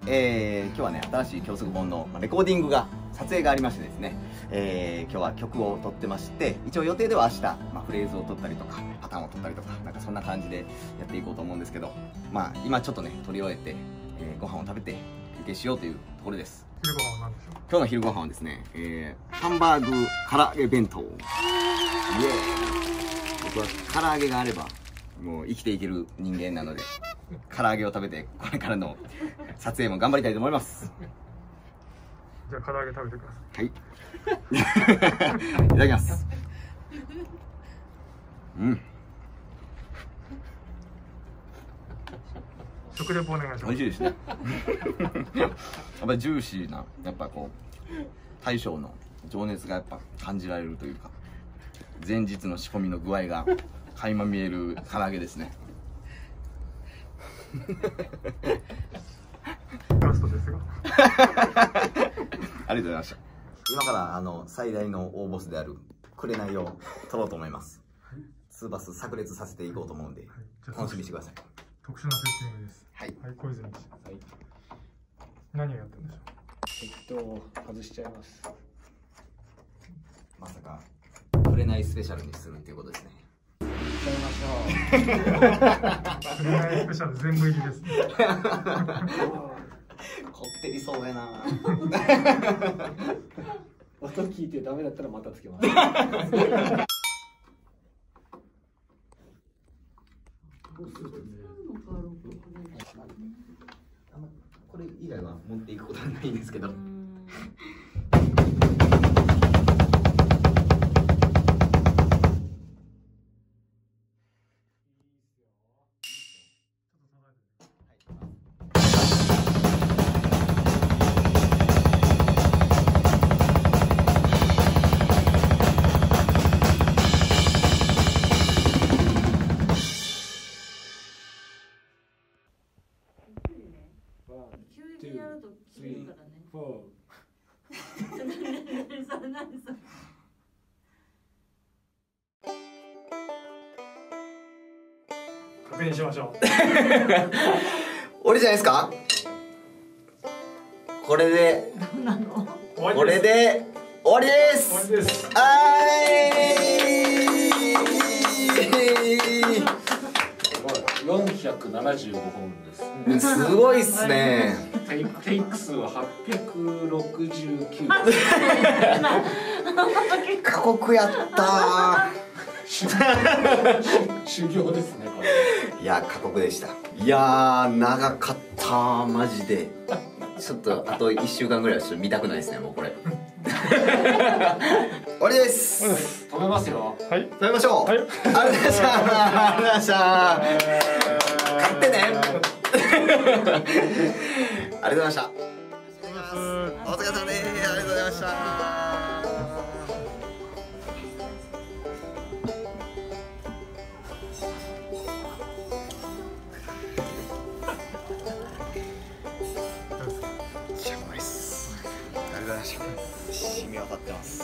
今日はね、新しい教則本のレコーディングが、撮影がありましてですね、今日は曲を撮ってまして、一応予定では明日、フレーズを撮ったりとか、パターンを撮ったりとか、なんかそんな感じでやっていこうと思うんですけど、今ちょっとね、撮り終えて、ご飯を食べて休憩しようというところです。 昼ご飯は何でしょう？ 今日の昼ご飯はですね、ハンバーグ唐揚げ弁当。イエーイ。僕は唐揚げがあれば、もう生きていける人間なので、唐揚げを食べて、これからの撮影も頑張りたいと思います。 じゃあ唐揚げ食べてください。はい。いただきます。うん。 食レポお願いします。 美味しいですね。やっぱりジューシーな、やっぱこう大将の情熱がやっぱ感じられるというか、前日の仕込みの具合が垣間見える唐揚げですね。 ラストですが。 ありがとうございました。今から最大の大ボスである紅を取ろうと思います。ツーバス炸裂させていこうと思うんで、楽しみにしてください。 特殊なセッティングです。 はい。 はい、小泉氏。はい。何をやってるんでしょう。 外しちゃいます。 まさか紅スペシャルにするっていうことですね。 やっちゃいましょう。 紅スペシャル全部入りです。 こってりそうやな。 音聞いてダメだったらまたつけます。 これ以外は持っていくことはないんですけど。 急にやると切れるからね。何それ。 確認しましょう。 俺じゃないですか。これでこれで終わりです。 終わりです。 475本です。 すごいっすね。 テイク数は869。 過酷やったー。修行ですね。これ。 いや過酷でした。いやー長かったマジで。ちょっとあと1週間ぐらいはちょっと見たくないですねもうこれ。終わりです。 止めますよ。 はい。 食べましょう。はい。ありがとうございました。ありがとうございました。買ってね。ありがとうございました。お疲れ様です。ありがとうございました。うまいっす。ありがとうございました。染み渡ってます。